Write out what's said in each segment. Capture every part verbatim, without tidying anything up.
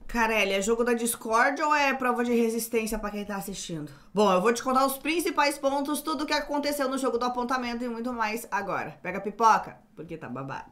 Carelli, é jogo da Discord ou é prova de resistência pra quem tá assistindo? Bom, eu vou te contar os principais pontos, tudo o que aconteceu no jogo do apontamento e muito mais agora. Pega a pipoca, porque tá babado.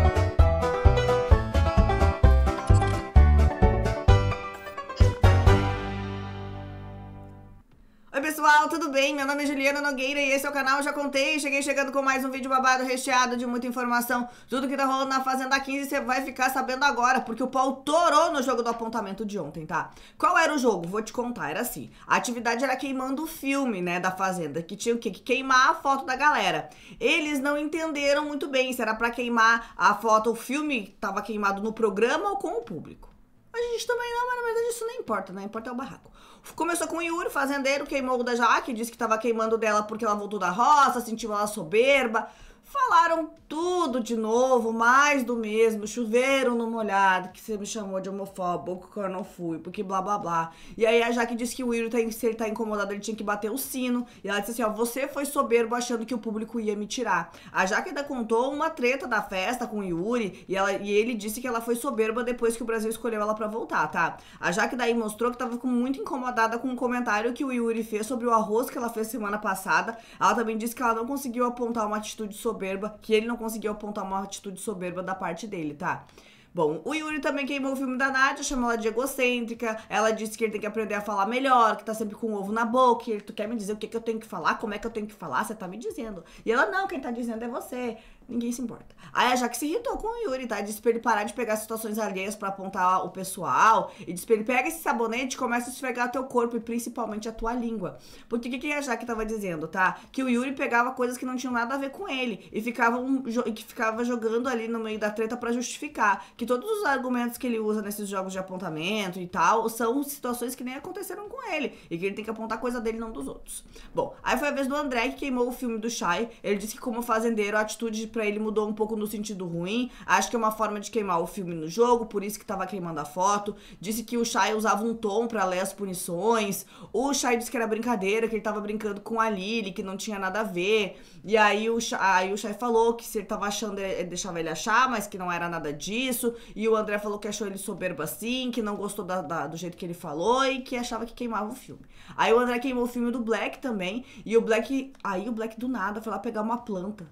Oi pessoal, tudo bem? Meu nome é Juliana Nogueira e esse é o canal Já Contei. Cheguei chegando com mais um vídeo babado recheado de muita informação. Tudo que tá rolando na Fazenda quinze você vai ficar sabendo agora, porque o pau torou no jogo do apontamento de ontem, tá? Qual era o jogo? Vou te contar, era assim. A atividade era queimando o filme, né, da Fazenda, que tinha o quê? Que queimar a foto da galera. Eles não entenderam muito bem se era pra queimar a foto, o filme tava queimado no programa ou com o público. A gente também não, mas na verdade isso não importa, né? Importa é o barraco. Começou com o Yuri, fazendeiro, queimou o da Jaque, disse que tava queimando dela porque ela voltou da roça, sentiu ela soberba. Falaram tudo de novo, mais do mesmo, choveram no molhado, que você me chamou de homofóbico, que eu não fui, porque blá blá blá. E aí a Jaque disse que o Yuri, tá, se ele tá incomodado, ele tinha que bater o sino. E ela disse assim, ó, você foi soberbo achando que o público ia me tirar. A Jaque ainda contou uma treta da festa com o Yuri, e, ela, e ele disse que ela foi soberba depois que o Brasil escolheu ela pra voltar, tá? A Jaque daí mostrou que tava muito incomodada com um comentário que o Yuri fez sobre o arroz que ela fez semana passada. Ela também disse que ela não conseguiu apontar uma atitude soberba soberba, que ele não conseguiu apontar uma atitude soberba da parte dele, tá? Bom, o Yuri também queimou o filme da Nádia, chamou ela de egocêntrica, ela disse que ele tem que aprender a falar melhor, que tá sempre com o ovo na boca, e ele, tu quer me dizer o que, que eu tenho que falar, como é que eu tenho que falar, você tá me dizendo. E ela, não, quem tá dizendo é você. Ninguém se importa. Aí a Jaque se irritou com o Yuri, tá? Disse pra ele parar de pegar situações alheias pra apontar o pessoal. E disse pra ele, pega esse sabonete e começa a esfregar teu corpo e principalmente a tua língua. Porque o que, que a Jaque tava dizendo, tá? Que o Yuri pegava coisas que não tinham nada a ver com ele. E ficava, um, que ficava jogando ali no meio da treta pra justificar. Que todos os argumentos que ele usa nesses jogos de apontamento e tal, são situações que nem aconteceram com ele. E que ele tem que apontar coisa dele, não dos outros. Bom, aí foi a vez do André que queimou o filme do Chay. Ele disse que como fazendeiro, a atitude pra ele mudou um pouco no sentido ruim. Acho que é uma forma de queimar o filme no jogo, por isso que tava queimando a foto. Disse que o Chay usava um tom pra ler as punições. O Chay disse que era brincadeira, que ele tava brincando com a Lily, que não tinha nada a ver. E aí o Chay, aí o Chay falou que se ele tava achando, ele deixava ele achar, mas que não era nada disso. E o André falou que achou ele soberbo assim, que não gostou da, da, do jeito que ele falou e que achava que queimava o filme. Aí o André queimou o filme do Black também. E o Black, aí o Black do nada foi lá pegar uma planta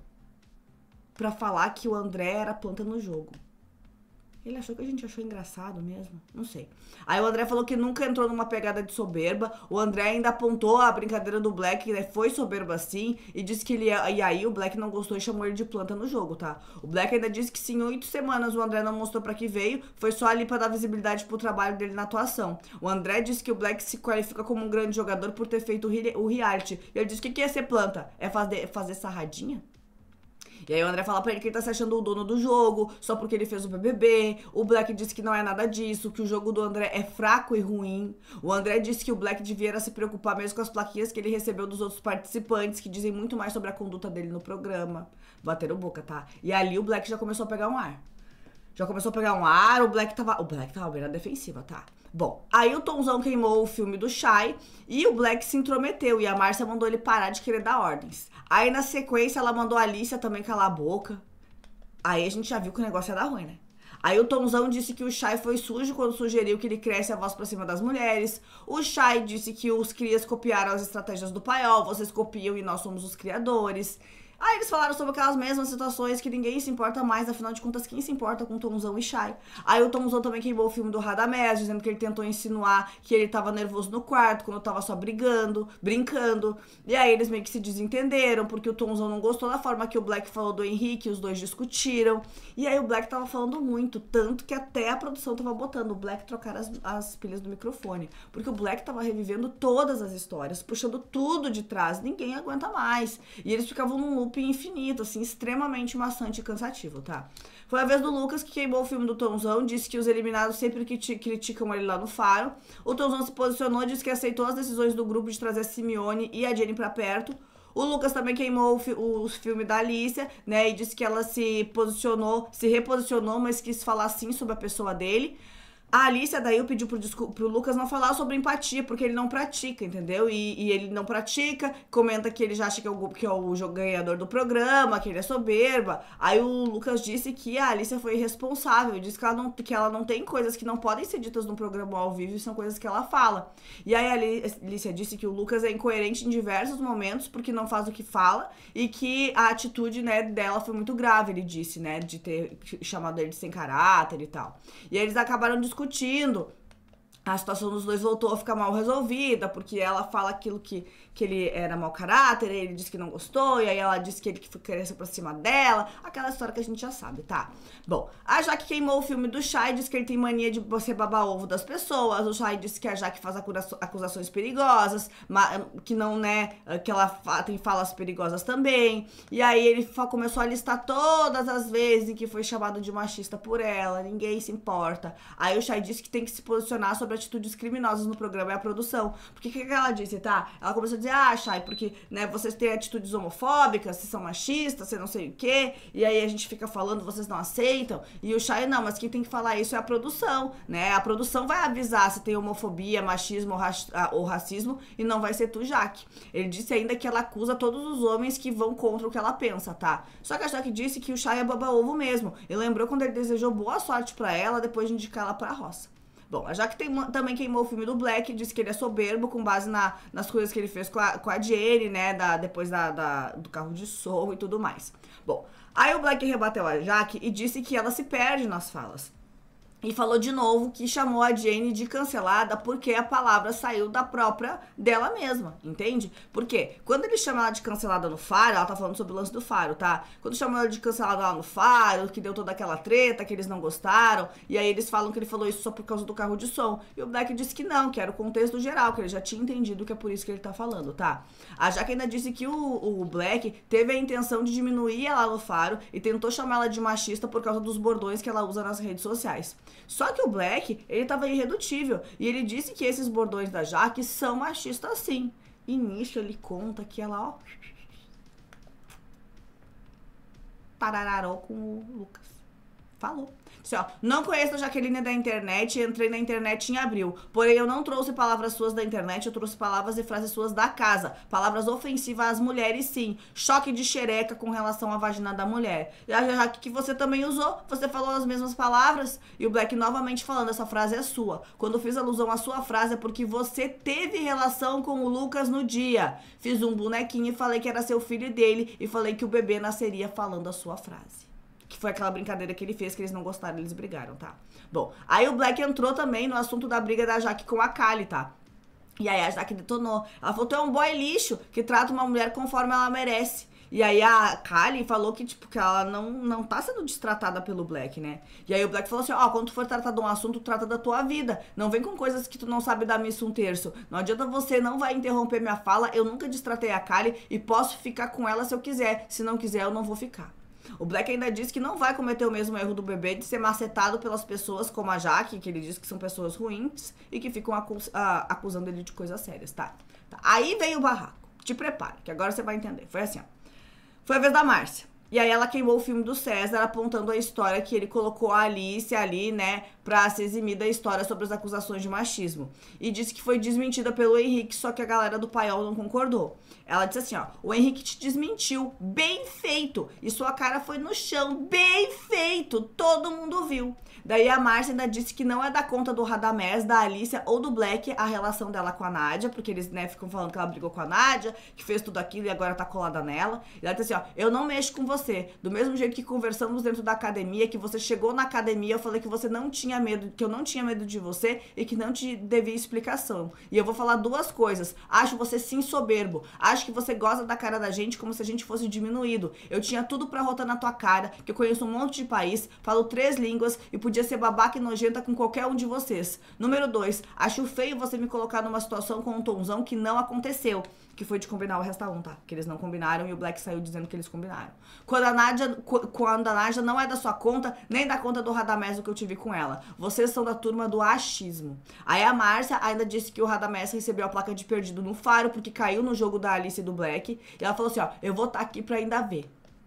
pra falar que o André era planta no jogo. Ele achou que a gente achou engraçado mesmo? Não sei. Aí o André falou que nunca entrou numa pegada de soberba. O André ainda apontou a brincadeira do Black, que né, foi soberba sim, e disse que ele ia... E aí o Black não gostou e chamou ele de planta no jogo, tá? O Black ainda disse que se em oito semanas o André não mostrou pra que veio, foi só ali pra dar visibilidade pro trabalho dele na atuação. O André disse que o Black se qualifica como um grande jogador por ter feito o reality. E ele disse que o que é ser planta? É fazer, fazer sarradinha? E aí o André fala pra ele que ele tá se achando o dono do jogo, só porque ele fez o B B B. O Black disse que não é nada disso, que o jogo do André é fraco e ruim. O André disse que o Black devia se preocupar mesmo com as plaquinhas que ele recebeu dos outros participantes, que dizem muito mais sobre a conduta dele no programa. Bateram boca, tá? E ali o Black já começou a pegar um ar. Já começou a pegar um ar, o Black tava... O Black tava bem na defensiva, tá? Bom, aí o Tomzão queimou o filme do Chay e o Black se intrometeu e a Márcia mandou ele parar de querer dar ordens. Aí na sequência ela mandou a Alicia também calar a boca. Aí a gente já viu que o negócio ia dar ruim, né? Aí o Tomzão disse que o Chay foi sujo quando sugeriu que ele cresce a voz pra cima das mulheres. O Chay disse que os crias copiaram as estratégias do paiol, vocês copiam e nós somos os criadores. Aí eles falaram sobre aquelas mesmas situações que ninguém se importa mais, afinal de contas, quem se importa com Tomzão e Chay? Aí o Tomzão também queimou o filme do Radamés, dizendo que ele tentou insinuar que ele tava nervoso no quarto, quando eu tava só brigando, brincando. E aí eles meio que se desentenderam, porque o Tomzão não gostou da forma que o Black falou do Henrique, os dois discutiram. E aí o Black tava falando muito, tanto que até a produção tava botando o Black trocar as, as pilhas do microfone. Porque o Black tava revivendo todas as histórias, puxando tudo de trás, ninguém aguenta mais. E eles ficavam num loop infinito, assim, extremamente maçante e cansativo, tá? Foi a vez do Lucas que queimou o filme do Tomzão, disse que os eliminados sempre criticam ele lá no Faro. O Tomzão se posicionou, disse que aceitou as decisões do grupo de trazer a Simeone e a Jenny pra perto. O Lucas também queimou o, fi o filme da Alicia, né, e disse que ela se posicionou, se reposicionou, mas quis falar sim sobre a pessoa dele. A Alicia daí pediu pro, pro Lucas não falar sobre empatia, porque ele não pratica, entendeu? E, e ele não pratica, comenta que ele já acha que é, o, que é o ganhador do programa, que ele é soberba. Aí o Lucas disse que a Alicia foi irresponsável, disse que ela, não, que ela não tem coisas que não podem ser ditas no programa ao vivo, e são coisas que ela fala. E aí a Alicia disse que o Lucas é incoerente em diversos momentos, porque não faz o que fala, e que a atitude, né, dela foi muito grave, ele disse, né, de ter chamado ele de sem caráter e tal. E aí eles acabaram discutindo discutindo, a situação dos dois voltou a ficar mal resolvida, porque ela fala aquilo que, que ele era mau caráter, ele disse que não gostou, e aí ela disse que ele que queria ser pra cima dela, aquela história que a gente já sabe, tá? Bom, a Jaque queimou o filme do Chay, disse que ele tem mania de você babar ovo das pessoas, o Chay disse que a Jaque faz acusações perigosas, que não, né, que ela tem falas perigosas também, e aí ele começou a listar todas as vezes em que foi chamado de machista por ela, ninguém se importa. Aí o Chay disse que tem que se posicionar sobre atitudes criminosas no programa e a produção. Porque o que, que ela disse, tá? Ela começou a dizer, ah, Chay, porque, né, vocês têm atitudes homofóbicas, vocês são machistas, você não sei o quê, e aí a gente fica falando, vocês não aceitam, e o Chay, não, mas quem tem que falar isso é a produção, né? A produção vai avisar se tem homofobia, machismo ou, ra ou racismo, e não vai ser tu, Jaque. Ele disse ainda que ela acusa todos os homens que vão contra o que ela pensa, tá? Só que a Jaque disse que o Chay é baba-ovo mesmo, e lembrou quando ele desejou boa sorte pra ela, depois de indicar ela pra roça. Bom, a Jaque tem, também queimou o filme do Black, disse que ele é soberbo com base na, nas coisas que ele fez com a, com a Jenny, né, da, depois da, da, do carro de som e tudo mais. Bom, aí o Black rebateu a Jaque e disse que ela se perde nas falas. E falou de novo que chamou a Jenny de cancelada porque a palavra saiu da própria dela mesma, entende? Porque quando ele chama ela de cancelada no Faro, ela tá falando sobre o lance do Faro, tá? Quando chamou ela de cancelada lá no Faro, que deu toda aquela treta, que eles não gostaram, e aí eles falam que ele falou isso só por causa do carro de som. E o Black disse que não, que era o contexto geral, que ele já tinha entendido que é por isso que ele tá falando, tá? A Jaque ainda disse que o, o Black teve a intenção de diminuir ela no Faro e tentou chamar ela de machista por causa dos bordões que ela usa nas redes sociais. Só que o Black, ele tava irredutível. E ele disse que esses bordões da Jaque são machistas sim. E nisso ele conta que ela, ó, tarararou com o Lucas. Falou. Disse, ó, não conheço a Jaqueline da internet, entrei na internet em abril. Porém, eu não trouxe palavras suas da internet, eu trouxe palavras e frases suas da casa. Palavras ofensivas às mulheres, sim. Choque de xereca com relação à vagina da mulher. E a Jaque que você também usou, você falou as mesmas palavras. E o Black novamente falando, essa frase é sua. Quando fiz alusão à sua frase é porque você teve relação com o Lucas no dia. Fiz um bonequinho e falei que era seu filho dele. E falei que o bebê nasceria falando a sua frase. Que foi aquela brincadeira que ele fez, que eles não gostaram, eles brigaram, tá? Bom, aí o Black entrou também no assunto da briga da Jaque com a Kali, tá? E aí a Jaque detonou. Ela falou, tu é um boy lixo, que trata uma mulher conforme ela merece. E aí a Kali falou que, tipo, que ela não, não tá sendo destratada pelo Black, né? E aí o Black falou assim, ó, quando tu for tratar de um assunto, trata da tua vida. Não vem com coisas que tu não sabe dar missa um terço. Não adianta você, não vai interromper minha fala. Eu nunca destratei a Kali e posso ficar com ela se eu quiser. Se não quiser, eu não vou ficar. O Black ainda disse que não vai cometer o mesmo erro do bebê de ser macetado pelas pessoas como a Jaque, que ele diz que são pessoas ruins e que ficam acus uh, acusando ele de coisas sérias, tá? tá? Aí veio o barraco. Te prepare, que agora você vai entender. Foi assim, ó. Foi a vez da Márcia. E aí ela queimou o filme do César, apontando a história que ele colocou a Alice ali, né, pra se eximir da história sobre as acusações de machismo. E disse que foi desmentida pelo Henrique, só que a galera do Paiol não concordou. Ela disse assim, ó, o Henrique te desmentiu, bem feito, e sua cara foi no chão, bem feito, todo mundo viu. Daí a Márcia ainda disse que não é da conta do Radamés, da Alicia ou do Black a relação dela com a Nádia, porque eles, né, ficam falando que ela brigou com a Nádia, que fez tudo aquilo e agora tá colada nela. E ela disse assim, ó, eu não mexo com você, do mesmo jeito que conversamos dentro da academia, que você chegou na academia, eu falei que você não tinha medo, que eu não tinha medo de você e que não te devia explicação. E eu vou falar duas coisas, acho você sim soberbo, acho que você gosta da cara da gente como se a gente fosse diminuído. Eu tinha tudo pra rotar na tua cara, que eu conheço um monte de país, falo três línguas e podia ser babaca e nojenta com qualquer um de vocês. Número dois, acho feio você me colocar numa situação com um tonzão que não aconteceu. Que foi de combinar o Resta um, tá? Que eles não combinaram e o Black saiu dizendo que eles combinaram. Quando a Nádia, quando a Nádia não é da sua conta, nem da conta do Radamés o que eu tive com ela. Vocês são da turma do achismo. Aí a Márcia ainda disse que o Radamés recebeu a placa de perdido no Faro porque caiu no jogo da Alice e do Black. E ela falou assim, ó, eu vou estar aqui pra ainda ver.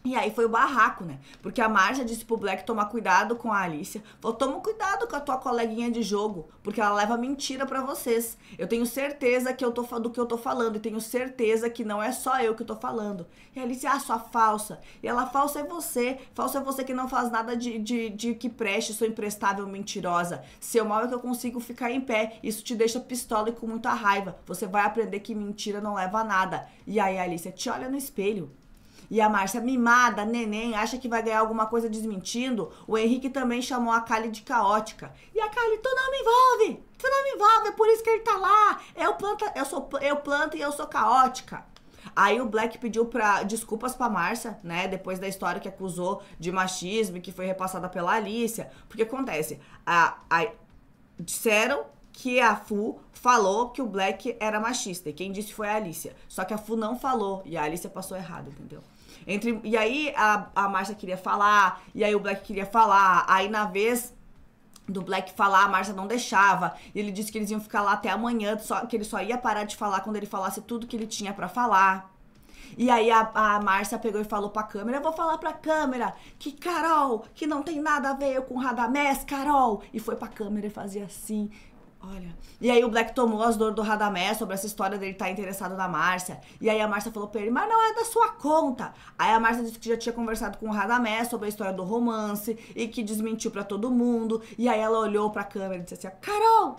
E aí foi o barraco, né? Porque a Márcia disse pro Black tomar cuidado com a Alicia. Falou, toma cuidado com a tua coleguinha de jogo, porque ela leva mentira pra vocês. Eu tenho certeza que eu tô, do que eu tô falando, e tenho certeza que não é só eu que tô falando. E a Alicia, ah, sua falsa. E ela, falsa é você. Falsa é você que não faz nada de, de, de que preste, sou imprestável, mentirosa. Seu mal é que eu consigo ficar em pé. Isso te deixa pistola e com muita raiva. Você vai aprender que mentira não leva a nada. E aí a Alicia te olha no espelho. E a Márcia, mimada, neném, acha que vai ganhar alguma coisa desmentindo. O Henrique também chamou a Kali de caótica. E a Kali, tu não me envolve, tu não me envolve, é por isso que ele tá lá. Eu, planta, eu, sou, eu planto e eu sou caótica. Aí o Black pediu pra, desculpas pra Márcia, né, depois da história que acusou de machismo e que foi repassada pela Alicia. Porque acontece, a, a, disseram que a Fu falou que o Black era machista, e quem disse foi a Alicia. Só que a Fu não falou, e a Alicia passou errado, entendeu? Entre, e aí a, a Márcia queria falar, e aí o Black queria falar, aí na vez do Black falar, a Márcia não deixava, e ele disse que eles iam ficar lá até amanhã, só, que ele só ia parar de falar quando ele falasse tudo que ele tinha pra falar. E aí a, a Márcia pegou e falou pra câmera, eu vou falar pra câmera que Carol, que não tem nada a ver com Radamés, Carol. E foi pra câmera e fazia assim... Olha, e aí o Black tomou as dores do Radamés sobre essa história dele estar interessado na Márcia. E aí a Márcia falou pra ele, mas não é da sua conta. Aí a Márcia disse que já tinha conversado com o Radamés sobre a história do romance e que desmentiu pra todo mundo. E aí ela olhou pra câmera e disse assim, Carol,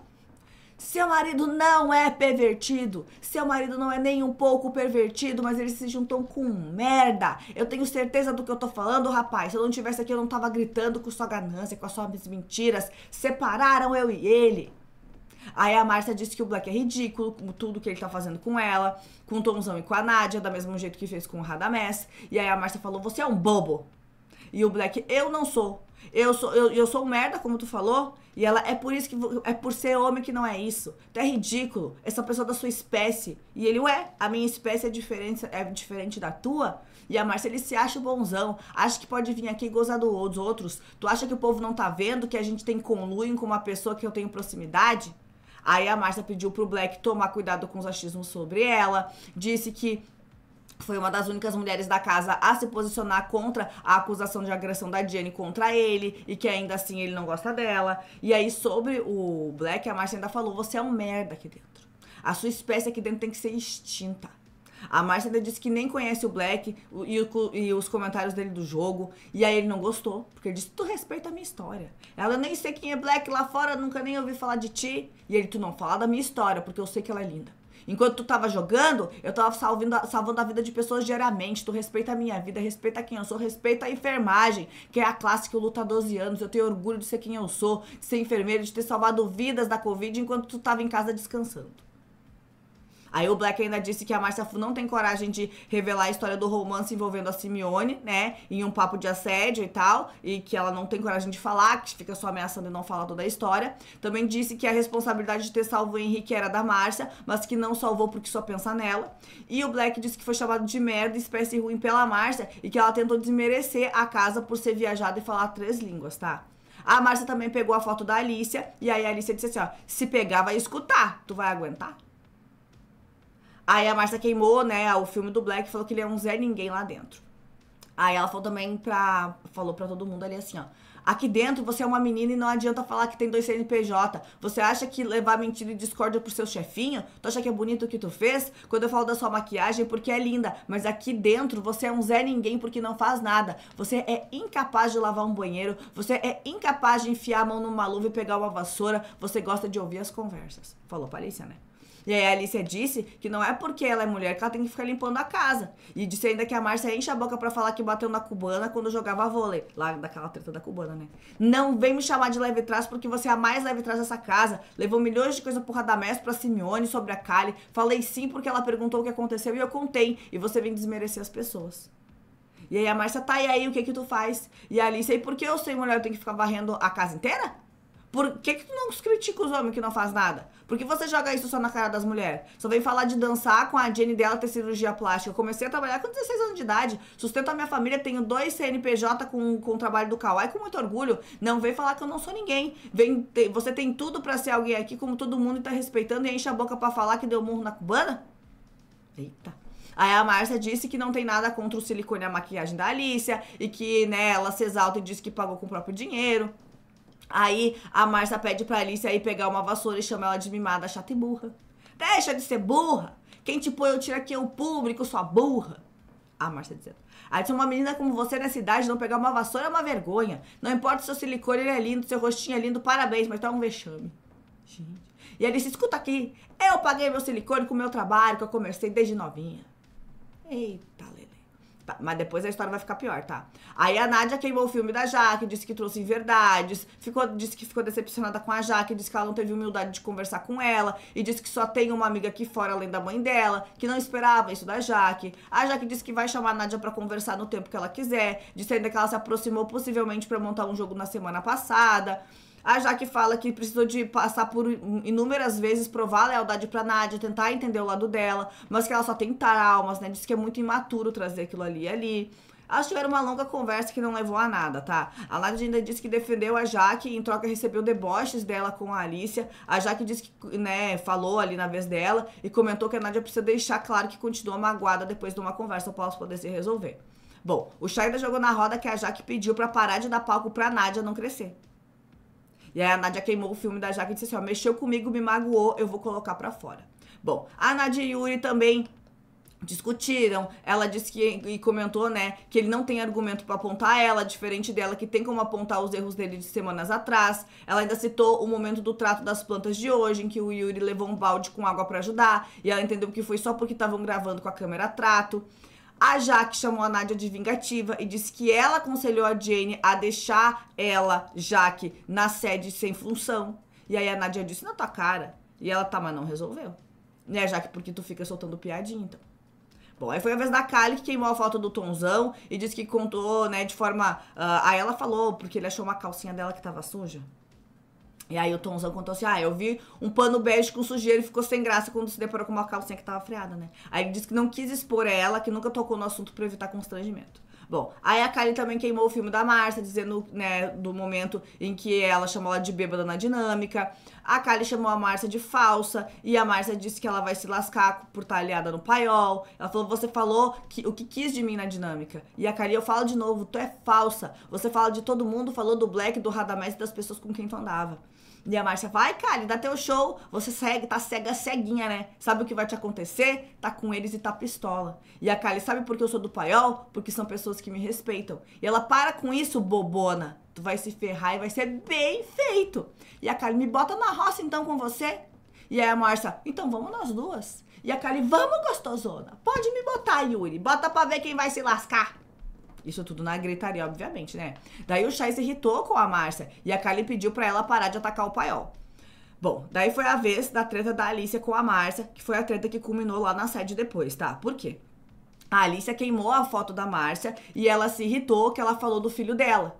seu marido não é pervertido, seu marido não é nem um pouco pervertido, mas eles se juntam com merda. Eu tenho certeza do que eu tô falando, rapaz. Se eu não tivesse aqui, eu não tava gritando com sua ganância, com as suas mentiras. Separaram eu e ele. Aí a Márcia disse que o Black é ridículo, com tudo que ele tá fazendo com ela, com o Tomzão e com a Nádia, da mesmo jeito que fez com o Radamés. E aí a Márcia falou, você é um bobo. E o Black, eu não sou. Eu sou, eu, eu sou um merda, como tu falou. E ela, é por isso que, é por ser homem que não é isso. Tu é ridículo, essa pessoa da sua espécie. E ele, ué, a minha espécie é diferente, é diferente da tua? E a Márcia, ele se acha bonzão, acha que pode vir aqui e gozar dos outros. Tu acha que o povo não tá vendo que a gente tem conluio com uma pessoa que eu tenho proximidade? Aí a Márcia pediu pro Black tomar cuidado com os achismos sobre ela, disse que foi uma das únicas mulheres da casa a se posicionar contra a acusação de agressão da Jenny contra ele, e que ainda assim ele não gosta dela. E aí sobre o Black, a Márcia ainda falou, você é um merda aqui dentro. A sua espécie aqui dentro tem que ser extinta. A Márcia ainda disse que nem conhece o Black e, o, e os comentários dele do jogo. E aí ele não gostou, porque ele disse, tu respeita a minha história. Ela, nem sei quem é Black lá fora, nunca nem ouvi falar de ti. E ele, tu não fala da minha história, porque eu sei que ela é linda. Enquanto tu tava jogando, eu tava salvando, salvando a vida de pessoas diariamente. Tu respeita a minha vida, respeita quem eu sou, respeita a enfermagem, que é a classe que eu luto há doze anos. Eu tenho orgulho de ser quem eu sou, de ser enfermeira, de ter salvado vidas da Covid enquanto tu tava em casa descansando. Aí o Black ainda disse que a Márcia Fu não tem coragem de revelar a história do romance envolvendo a Simeone, né, em um papo de assédio e tal, e que ela não tem coragem de falar, que fica só ameaçando e não fala toda a história. Também disse que a responsabilidade de ter salvo o Henrique era da Márcia, mas que não salvou porque só pensa nela. E o Black disse que foi chamado de merda, espécie ruim pela Márcia, e que ela tentou desmerecer a casa por ser viajada e falar três línguas, tá? A Márcia também pegou a foto da Alicia, e aí a Alicia disse assim, ó, se pegar vai escutar, tu vai aguentar? Aí a Márcia queimou, né, o filme do Black, falou que ele é um Zé Ninguém lá dentro. Aí ela falou também pra, falou pra todo mundo ali assim, ó, aqui dentro você é uma menina e não adianta falar que tem dois C N P J. Você acha que levar mentira e discórdia pro seu chefinho? Tu acha que é bonito o que tu fez? Quando eu falo da sua maquiagem, porque é linda. Mas aqui dentro você é um Zé Ninguém porque não faz nada. Você é incapaz de lavar um banheiro. Você é incapaz de enfiar a mão numa luva e pegar uma vassoura. Você gosta de ouvir as conversas. Falou pra Alicia, né? E aí a Alicia disse que não é porque ela é mulher que ela tem que ficar limpando a casa. E disse ainda que a Márcia enche a boca pra falar que bateu na cubana quando jogava vôlei. Lá daquela treta da cubana, né? Não vem me chamar de leve trás porque você é a mais leve trás dessa casa. Levou milhões de coisas pro Radamés, pra Simeone, sobre a Kali. Falei sim porque ela perguntou o que aconteceu e eu contei. E você vem desmerecer as pessoas. E aí a Márcia, tá, e aí o que que tu faz? E a Alicia, e por que eu, sem mulher, eu tenho que ficar varrendo a casa inteira? Por que que tu não critica os homens que não faz nada? Por que você joga isso só na cara das mulheres? Só vem falar de dançar com a Jenny dela ter cirurgia plástica. Eu comecei a trabalhar com dezesseis anos de idade. Sustento a minha família, tenho dois C N P J com, com o trabalho do Kawai com muito orgulho. Não vem falar que eu não sou ninguém. Vem, te, você tem tudo pra ser alguém aqui, como todo mundo tá respeitando e enche a boca pra falar que deu murro na cubana? Eita. Aí a Márcia disse que não tem nada contra o silicone e a maquiagem da Alicia e que, né, ela se exalta e diz que pagou com o próprio dinheiro. Aí a Márcia pede pra Alicia ir pegar uma vassoura e chama ela de mimada, chata e burra. Deixa de ser burra! Quem te põe eu tiro aqui é o público, sua burra. A Márcia dizendo. Aí se uma menina como você nessa idade não pegar uma vassoura é uma vergonha. Não importa se seu silicone ele é lindo, seu rostinho é lindo, parabéns, mas tu é um vexame. Gente. E ele disse, escuta aqui, eu paguei meu silicone com o meu trabalho, que eu comecei desde novinha. Eita, Lele. Tá, mas depois a história vai ficar pior, tá? Aí a Nádia queimou o filme da Jaque, disse que trouxe inverdades, ficou, disse que ficou decepcionada com a Jaque, disse que ela não teve humildade de conversar com ela, e disse que só tem uma amiga aqui fora além da mãe dela, que não esperava isso da Jaque. A Jaque disse que vai chamar a Nádia pra conversar no tempo que ela quiser, disse ainda que ela se aproximou possivelmente pra montar um jogo na semana passada. A Jaque fala que precisou de passar por inúmeras vezes, provar a lealdade pra Nádia, tentar entender o lado dela, mas que ela só tem traumas, né? Diz que é muito imaturo trazer aquilo ali e ali. Elas tiveram uma longa conversa que não levou a nada, tá? A Nádia ainda disse que defendeu a Jaque e em troca recebeu deboches dela com a Alicia. A Jaque disse que, né, falou ali na vez dela e comentou que a Nádia precisa deixar claro que continua magoada depois de uma conversa para elas poderem se resolver. Bom, o Chay ainda jogou na roda que a Jaque pediu pra parar de dar palco pra Nádia não crescer. E aí a Nádia queimou o filme da Jaque e disse assim, ó, mexeu comigo, me magoou, eu vou colocar pra fora. Bom, a Nádia e Yuri também discutiram, ela disse que, e comentou, né, que ele não tem argumento pra apontar ela, diferente dela, que tem como apontar os erros dele de semanas atrás. Ela ainda citou o momento do trato das plantas de hoje, em que o Yuri levou um balde com água pra ajudar, e ela entendeu que foi só porque estavam gravando com a câmera a trato. A Jaque chamou a Nádia de vingativa e disse que ela aconselhou a Jane a deixar ela, Jaque, na sede sem função. E aí a Nádia disse, na tua cara. E ela, tá, mas não resolveu. Né, Jaque, porque tu fica soltando piadinha, então. Bom, aí foi a vez da Kylie que queimou a foto do Tonzão e disse que contou, né, de forma... Uh, aí ela falou, porque ele achou uma calcinha dela que tava suja. E aí o Tonzão contou assim, ah, eu vi um pano bege com sujeira e ficou sem graça quando se deparou com uma calcinha que tava freada, né? Aí ele disse que não quis expor ela, que nunca tocou no assunto pra evitar constrangimento. Bom, aí a Kylie também queimou o filme da Márcia, dizendo, né, do momento em que ela chamou ela de bêbada na dinâmica. A Kylie chamou a Márcia de falsa e a Márcia disse que ela vai se lascar por estar aliada no paiol. Ela falou, você falou que, o que quis de mim na dinâmica. E a Kylie, eu falo de novo, tu é falsa. Você fala de todo mundo, falou do Black, do Radamés e das pessoas com quem tu andava. E a Márcia vai, Kylie, dá teu show, você segue, tá cega, ceguinha, né? Sabe o que vai te acontecer? Tá com eles e tá pistola. E a Kylie, sabe por que eu sou do paiol? Porque são pessoas que me respeitam. E ela, para com isso, bobona. Tu vai se ferrar e vai ser bem feito. E a Kylie, me bota na roça então com você. E aí a Márcia, então vamos nós duas. E a Kylie, vamos gostosona. Pode me botar, Yuri, bota pra ver quem vai se lascar. Isso tudo na gritaria, obviamente, né? Daí o Chay se irritou com a Márcia e a Kylie pediu pra ela parar de atacar o paiol. Bom, daí foi a vez da treta da Alicia com a Márcia, que foi a treta que culminou lá na sede depois, tá? Por quê? A Alicia queimou a foto da Márcia e ela se irritou que ela falou do filho dela.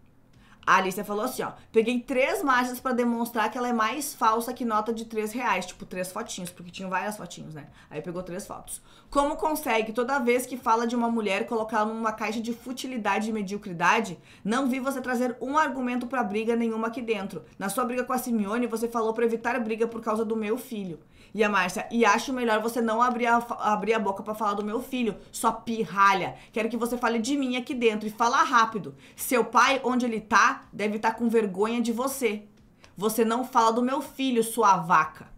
A Alicia falou assim, ó, peguei três Márcias pra demonstrar que ela é mais falsa que nota de três reais, tipo, três fotinhos, porque tinham várias fotinhos, né? Aí pegou três fotos. Como consegue, toda vez que fala de uma mulher, colocar numa caixa de futilidade e mediocridade? Não vi você trazer um argumento pra briga nenhuma aqui dentro. Na sua briga com a Simeone, você falou pra evitar briga por causa do meu filho. E a Márcia, e acho melhor você não abrir a, abrir a boca pra falar do meu filho, sua pirralha. Quero que você fale de mim aqui dentro e fala rápido. Seu pai, onde ele tá, deve estar com vergonha de você. Você não fala do meu filho, sua vaca.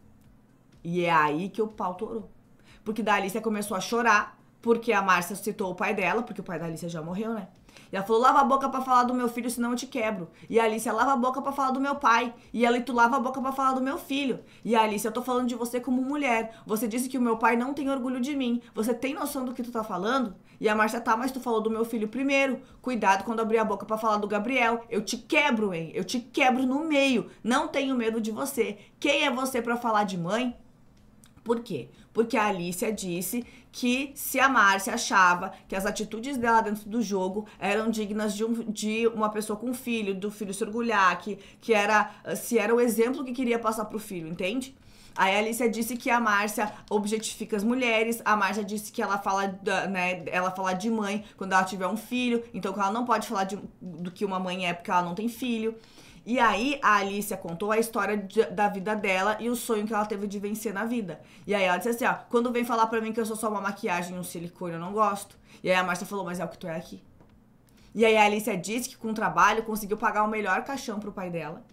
E é aí que o pau torou. Porque da Alicia começou a chorar, porque a Márcia citou o pai dela, porque o pai da Alicia já morreu, né? E ela falou, lava a boca pra falar do meu filho, senão eu te quebro. E a Alicia, lava a boca pra falar do meu pai. E ela, e tu lava a boca pra falar do meu filho. E a Alicia, eu tô falando de você como mulher. Você disse que o meu pai não tem orgulho de mim. Você tem noção do que tu tá falando? E a Márcia, tá, mas tu falou do meu filho primeiro. Cuidado quando abrir a boca pra falar do Gabriel. Eu te quebro, hein? Eu te quebro no meio. Não tenho medo de você. Quem é você pra falar de mãe? Por quê? Porque a Alicia disse que se a Márcia achava que as atitudes dela dentro do jogo eram dignas de, um, de uma pessoa com filho, do filho se orgulhar, que, que era, se era o exemplo que queria passar pro filho, entende? Aí a Alicia disse que a Márcia objetifica as mulheres, a Márcia disse que ela fala, né, ela fala de mãe quando ela tiver um filho, então que ela não pode falar de, do que uma mãe é porque ela não tem filho. E aí a Alicia contou a história de, da vida dela e o sonho que ela teve de vencer na vida. E aí ela disse assim, ó, quando vem falar pra mim que eu sou só uma maquiagem e um silicone, eu não gosto. E aí a Márcia falou, mas é o que tu é aqui. E aí a Alicia disse que com o trabalho conseguiu pagar o melhor caixão pro pai dela.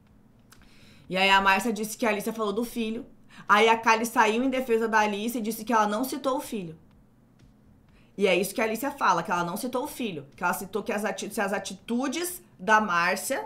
E aí a Márcia disse que a Alicia falou do filho. Aí a Kylie saiu em defesa da Alicia e disse que ela não citou o filho. E é isso que a Alicia fala, que ela não citou o filho. Que ela citou que as, ati- as atitudes da Márcia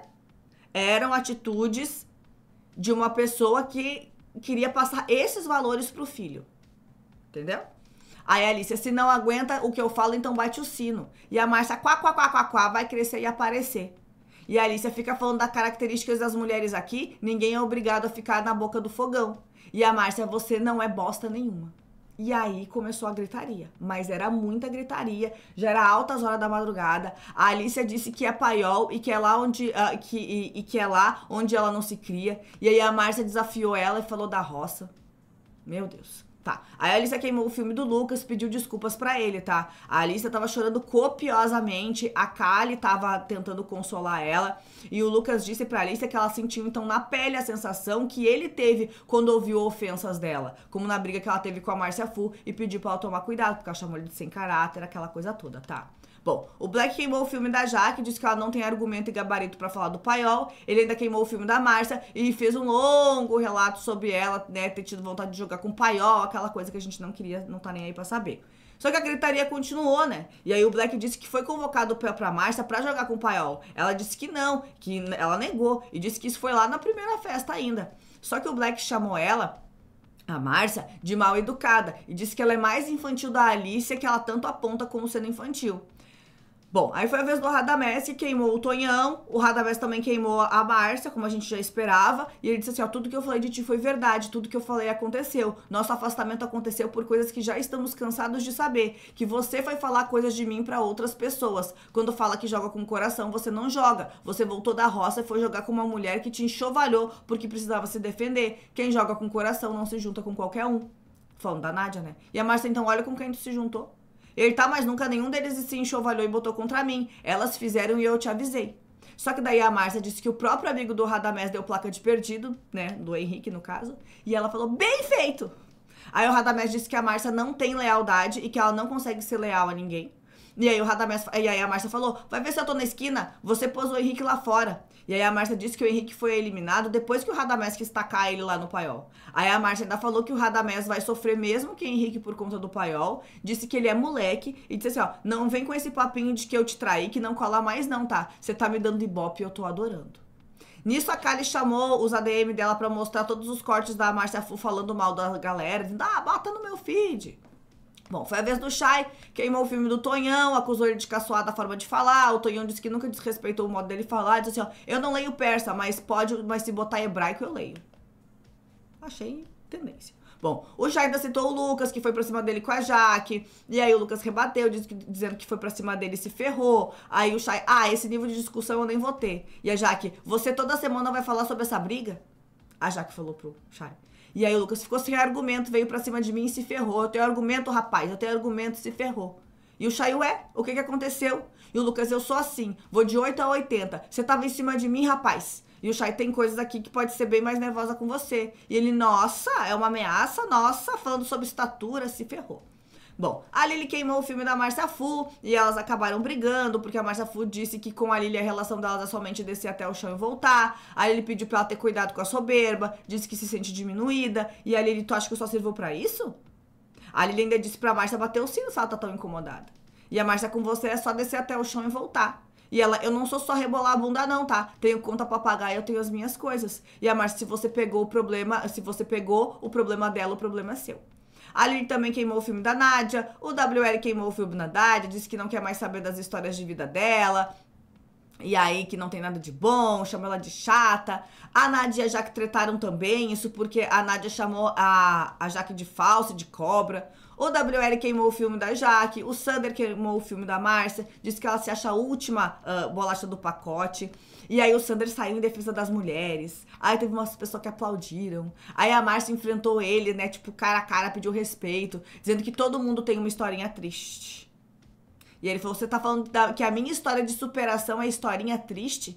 eram atitudes de uma pessoa que queria passar esses valores pro filho. Entendeu? Aí a Alicia, se não aguenta o que eu falo, então bate o sino. E a Márcia, quá, quá, quá, quá, quá, vai crescer e aparecer. E a Alicia fica falando das características das mulheres aqui, ninguém é obrigado a ficar na boca do fogão. E a Márcia, você não é bosta nenhuma. E aí começou a gritaria, mas era muita gritaria, já era altas horas da madrugada. A Alicia disse que é paiol e que é lá onde, uh, que, e, e que é lá onde ela não se cria. E aí a Márcia desafiou ela e falou da roça. Meu Deus. Tá, aí a Alicia queimou o filme do Lucas, pediu desculpas pra ele, tá? A Alicia tava chorando copiosamente, a Kylie tava tentando consolar ela, e o Lucas disse pra Alicia que ela sentiu então na pele a sensação que ele teve quando ouviu ofensas dela, como na briga que ela teve com a Márcia Fu, e pediu pra ela tomar cuidado, porque ela chamou ele de sem caráter, aquela coisa toda, tá? Bom, o Black queimou o filme da Jaque, disse que ela não tem argumento e gabarito pra falar do paiol. Ele ainda queimou o filme da Márcia e fez um longo relato sobre ela, né, ter tido vontade de jogar com o paiol, aquela coisa que a gente não queria, não tá nem aí pra saber. Só que a gritaria continuou, né? E aí o Black disse que foi convocado pra, pra Márcia pra jogar com o paiol. Ela disse que não, que ela negou e disse que isso foi lá na primeira festa ainda. Só que o Black chamou ela, a Márcia, de mal educada e disse que ela é mais infantil da Alicia, que ela tanto aponta como sendo infantil. Bom, aí foi a vez do Radamés, que queimou o Tonhão, o Radamés também queimou a Márcia, como a gente já esperava, e ele disse assim, ó, tudo que eu falei de ti foi verdade, tudo que eu falei aconteceu, nosso afastamento aconteceu por coisas que já estamos cansados de saber, que você foi falar coisas de mim pra outras pessoas, quando fala que joga com o coração, você não joga, você voltou da roça e foi jogar com uma mulher que te enxovalhou porque precisava se defender, quem joga com o coração não se junta com qualquer um, falando da Nádia, né? E a Márcia, então, olha com quem tu se juntou. Ele tá, mas nunca nenhum deles se enxovalhou e botou contra mim. Elas fizeram e eu te avisei. Só que daí a Márcia disse que o próprio amigo do Radamés deu placa de perdido, né? Do Henrique, no caso. E ela falou, bem feito! Aí o Radamés disse que a Márcia não tem lealdade e que ela não consegue ser leal a ninguém. E aí o Radamés, e aí a Márcia falou, vai ver se eu tô na esquina, você pôs o Henrique lá fora. E aí a Márcia disse que o Henrique foi eliminado depois que o Radamés quis tacar ele lá no paiol. Aí a Márcia ainda falou que o Radamés vai sofrer mesmo que o Henrique por conta do paiol, disse que ele é moleque e disse assim, ó, não vem com esse papinho de que eu te traí, que não cola mais não, tá? Você tá me dando ibope e eu tô adorando. Nisso a Kylie chamou os A D M dela pra mostrar todos os cortes da Márcia Fu falando mal da galera, dizendo, ah, bota no meu feed. Bom, foi a vez do Chay, queimou o filme do Tonhão, acusou ele de caçoar da forma de falar, o Tonhão disse que nunca desrespeitou o modo dele falar, disse assim, ó, eu não leio persa, mas pode, mas se botar hebraico eu leio. Achei tendência. Bom, o Chay ainda citou o Lucas, que foi pra cima dele com a Jaque, e aí o Lucas rebateu, disse que, dizendo que foi pra cima dele e se ferrou, aí o Chay, ah, esse nível de discussão eu nem vou ter. E a Jaque, você toda semana vai falar sobre essa briga? A Jaque falou pro Chay. E aí o Lucas ficou sem argumento, veio pra cima de mim e se ferrou. Eu tenho argumento, rapaz, eu tenho argumento, se ferrou. E o Chay, ué, o que que aconteceu? E o Lucas, eu sou assim, vou de oito a oitenta. Você tava em cima de mim, rapaz. E o Chay, tem coisas aqui que pode ser bem mais nervosa com você. E ele, nossa, é uma ameaça, nossa, falando sobre estatura, se ferrou. Bom, a Lili queimou o filme da Márcia Fu e elas acabaram brigando, porque a Márcia Fu disse que com a Lili a relação delas é somente descer até o chão e voltar. A Lili pediu pra ela ter cuidado com a soberba, disse que se sente diminuída. E a Lili, tu acha que eu só sirvo pra isso? A Lili ainda disse pra Márcia bater o sino se ela tá tão incomodada. E a Márcia, com você é só descer até o chão e voltar. E ela, eu não sou só rebolar a bunda não, tá? Tenho conta pra pagar e eu tenho as minhas coisas. E a Márcia, se você pegou o problema, se você pegou o problema dela, o problema é seu. A Lili também queimou o filme da Nádia, o W L queimou o filme da Nádia, disse que não quer mais saber das histórias de vida dela, e aí que não tem nada de bom, chamou ela de chata. A Nádia e a Jaque tretaram também, isso porque a Nádia chamou a, a Jaque de falsa, de cobra. O W L queimou o filme da Jaque, o Sander queimou o filme da Márcia, disse que ela se acha a última uh, bolacha do pacote. E aí o Sander saiu em defesa das mulheres. Aí teve umas pessoas que aplaudiram. Aí a Márcia enfrentou ele, né, tipo, cara a cara, pediu respeito, dizendo que todo mundo tem uma historinha triste. E ele falou, você tá falando da, que a minha história de superação é historinha triste?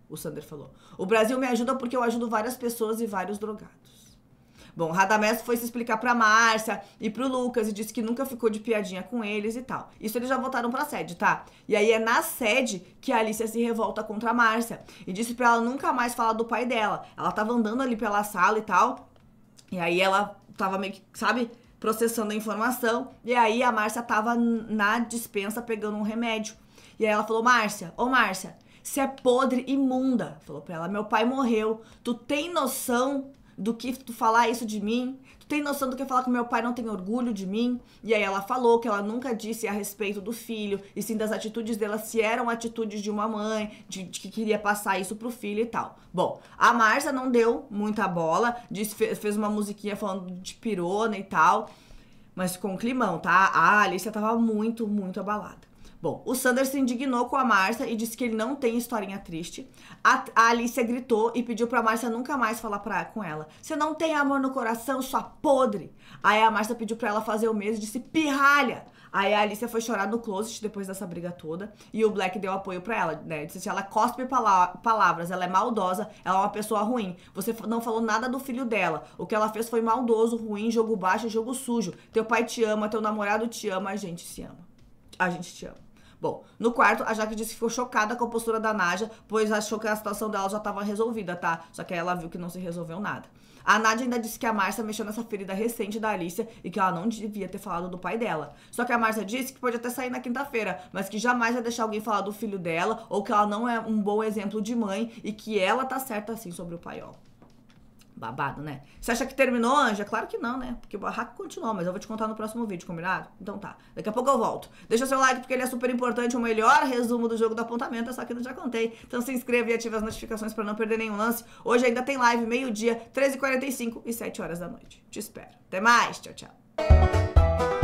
o Sander falou. O Brasil me ajuda porque eu ajudo várias pessoas e vários drogados. Bom, Radamés foi se explicar pra Márcia e pro Lucas e disse que nunca ficou de piadinha com eles e tal. Isso eles já voltaram pra sede, tá? E aí é na sede que a Alicia se revolta contra a Márcia e disse pra ela nunca mais falar do pai dela. Ela tava andando ali pela sala e tal, e aí ela tava meio que, sabe, processando a informação, e aí a Márcia tava na despensa pegando um remédio. E aí ela falou, Márcia, ô Márcia, você é podre, imunda. Falou pra ela, meu pai morreu, tu tem noção do que tu falar isso de mim? Tu tem noção do que falar que meu pai não tem orgulho de mim? E aí ela falou que ela nunca disse a respeito do filho, e sim das atitudes dela, se eram atitudes de uma mãe, de, de que queria passar isso pro filho e tal. Bom, a Márcia não deu muita bola, disse, fez uma musiquinha falando de pirona e tal, mas com um climão, tá? A Alicia tava muito, muito abalada. Bom, o Sander se indignou com a Márcia e disse que ele não tem historinha triste. A, a Alicia gritou e pediu pra Márcia nunca mais falar pra, com ela. Você não tem amor no coração, sua podre. Aí a Márcia pediu pra ela fazer o mesmo e disse pirralha. Aí a Alicia foi chorar no closet depois dessa briga toda e o Black deu apoio pra ela, né? Disse assim, ela cospe pala palavras, ela é maldosa, ela é uma pessoa ruim. Você não falou nada do filho dela. O que ela fez foi maldoso, ruim, jogo baixo, jogo sujo. Teu pai te ama, teu namorado te ama, a gente se ama. A gente te ama. Bom, no quarto, a Jaque disse que ficou chocada com a postura da Nádia, pois achou que a situação dela já estava resolvida, tá? Só que aí ela viu que não se resolveu nada. A Nádia ainda disse que a Márcia mexeu nessa ferida recente da Alicia e que ela não devia ter falado do pai dela. Só que a Márcia disse que pode até sair na quinta-feira, mas que jamais vai deixar alguém falar do filho dela ou que ela não é um bom exemplo de mãe e que ela tá certa assim sobre o paiol. Babado, né? Você acha que terminou, Anja? Claro que não, né? Porque o barraco continuou, mas eu vou te contar no próximo vídeo, combinado? Então tá. Daqui a pouco eu volto. Deixa seu like porque ele é super importante. O melhor resumo do jogo do apontamento é só que eu já contei. Então se inscreva e ative as notificações pra não perder nenhum lance. Hoje ainda tem live, meio-dia, treze e quarenta e cinco e sete horas da noite. Te espero. Até mais. Tchau, tchau.